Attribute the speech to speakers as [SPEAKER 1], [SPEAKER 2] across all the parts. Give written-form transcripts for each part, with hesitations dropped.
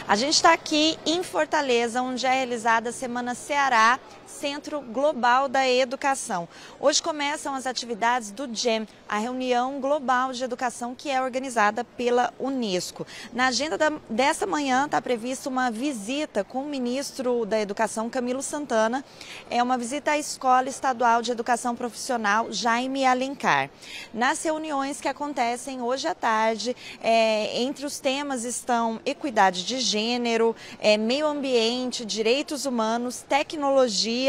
[SPEAKER 1] A gente está aqui em Fortaleza, onde é realizada a Semana Ceará, Centro Global da Educação. Hoje começam as atividades do GEM, a Reunião Global de Educação, que é organizada pela Unesco. Na agenda dessa manhã está prevista uma visita com o ministro da Educação, Camilo Santana. É uma visita à Escola Estadual de Educação Profissional, Jaime Alencar. Nas reuniões que acontecem hoje à tarde, entre os temas estão equidade de gênero, meio ambiente, direitos humanos, tecnologia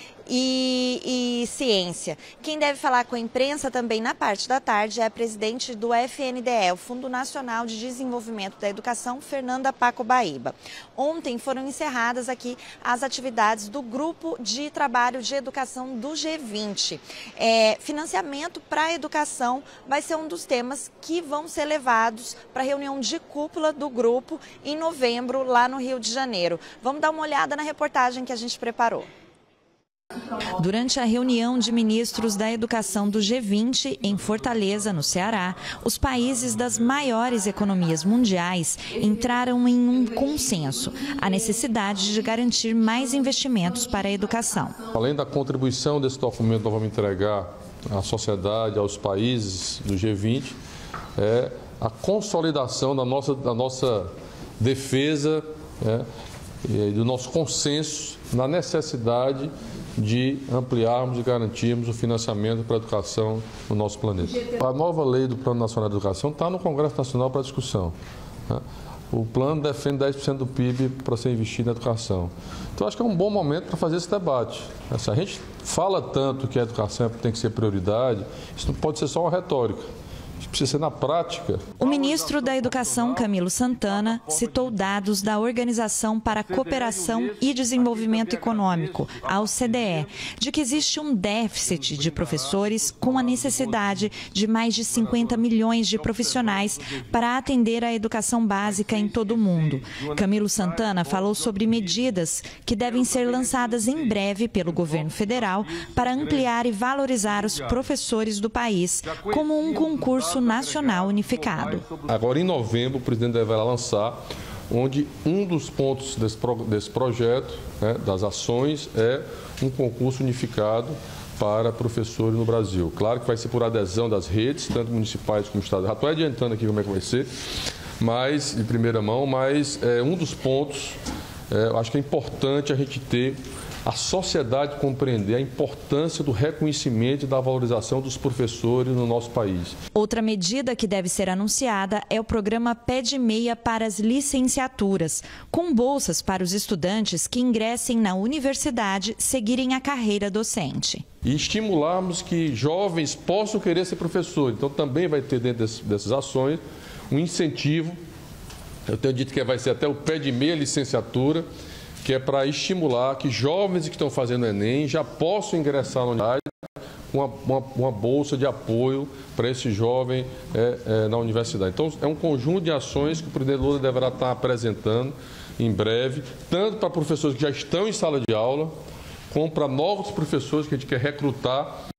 [SPEAKER 1] e ciência. Quem deve falar com a imprensa também na parte da tarde é a presidente do FNDE, o Fundo Nacional de Desenvolvimento da Educação, Fernanda Pacobaíba. Ontem foram encerradas aqui as atividades do Grupo de Trabalho de Educação do G20. Financiamento para a educação vai ser um dos temas que vão ser levados para a reunião de cúpula do grupo em novembro, lá no Rio de Janeiro. Vamos dar uma olhada na reportagem que a gente preparou. Durante a reunião de ministros da educação do G20 em Fortaleza, no Ceará, os países das maiores economias mundiais entraram em um consenso: a necessidade de garantir mais investimentos para a educação.
[SPEAKER 2] Além da contribuição desse documento que nós vamos entregar à sociedade, aos países do G20, é a consolidação da nossa defesa, e do nosso consenso na necessidade de ampliarmos e garantirmos o financiamento para a educação no nosso planeta. A nova lei do Plano Nacional de Educação está no Congresso Nacional para discussão. O plano defende 10% do PIB para ser investido na educação. Então, acho que é um bom momento para fazer esse debate. Se a gente fala tanto que a educação tem que ser prioridade, isso não pode ser só uma retórica. Isso precisa ser na prática.
[SPEAKER 1] O ministro da Educação, Camilo Santana, citou dados da Organização para a Cooperação e Desenvolvimento Econômico, a OCDE, de que existe um déficit de professores com a necessidade de mais de 50 milhões de profissionais para atender a educação básica em todo o mundo. Camilo Santana falou sobre medidas que devem ser lançadas em breve pelo governo federal para ampliar e valorizar os professores do país, como um concurso nacional unificado.
[SPEAKER 2] Agora, em novembro, o presidente deverá lançar, onde um dos pontos desse projeto, das ações, é um concurso unificado para professores no Brasil. Claro que vai ser por adesão das redes, tanto municipais como estaduais. Já estou adiantando aqui como é que vai ser, mas de primeira mão, mas um dos pontos, eu acho que é importante a gente ter a sociedade compreender a importância do reconhecimento e da valorização dos professores no nosso país.
[SPEAKER 1] Outra medida que deve ser anunciada é o programa Pé de Meia para as licenciaturas, com bolsas para os estudantes que ingressem na universidade seguirem a carreira docente.
[SPEAKER 2] E estimularmos que jovens possam querer ser professores. Então, também vai ter dentro dessas ações um incentivo. Eu tenho dito que vai ser até o Pé de Meia licenciatura, que é para estimular que jovens que estão fazendo Enem já possam ingressar na universidade com uma bolsa de apoio para esse jovem na universidade. Então, é um conjunto de ações que o presidente Lula deverá estar apresentando em breve, tanto para professores que já estão em sala de aula, como para novos professores que a gente quer recrutar